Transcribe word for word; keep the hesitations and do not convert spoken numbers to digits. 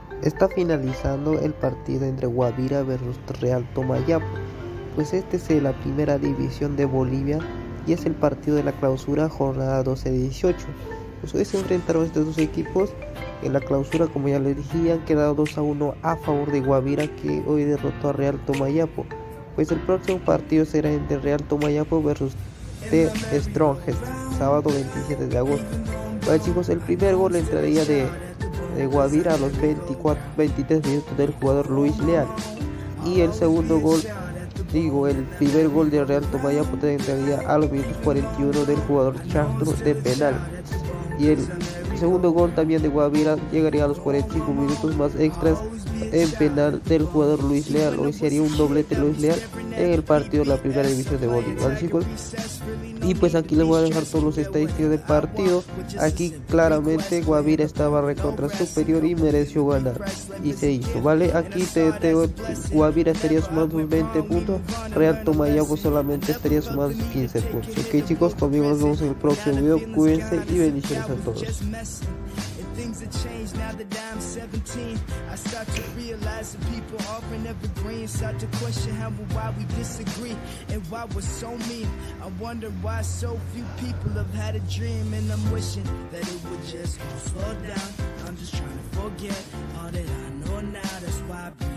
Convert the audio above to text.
Está finalizando el partido entre Guavira versus Real Tomayapo, pues este es de la primera división de Bolivia y es el partido de la clausura jornada doce dieciocho. Pues hoy se enfrentaron estos dos equipos. En la clausura, como ya les dije, han quedado dos a uno a favor de Guavira, que hoy derrotó a Real Tomayapo. Pues el próximo partido será entre Real Tomayapo versus The Strongest, sábado veintisiete de agosto. Bueno chicos, el primer gol entraría de, de Guavira a los veinticuatro, veintitrés minutos del jugador Luis Leal. Y el segundo gol, digo, el primer gol de Real Tomayapo entraría a los minutos cuarenta y uno del jugador Castro de penal. Y el segundo gol también de Guavira llegaría a los cuarenta y cinco minutos más extras en penal del jugador Luis Leal. Hoy sería un doblete Luis Leal en el partido de la primera división de Bolivia, ¿vale, chicos? Y pues aquí les voy a dejar todos los estadísticos del partido. Aquí claramente Guavira estaba recontra superior y mereció ganar, y se hizo, ¿vale? Aquí te, te, Guavira estaría sumando sus veinte puntos, Real Tomayapo solamente estaría sumando sus quince puntos. Ok chicos, conmigo nos vemos en el próximo video, cuídense y bendiciones a todos. Things have changed now that I'm seventeen. I start to realize that people often evergreen. Start to question how and why we disagree and why we're so mean. I wonder why so few people have had a dream, and I'm wishing that it would just slow down. I'm just trying to forget all that I know now. That's why I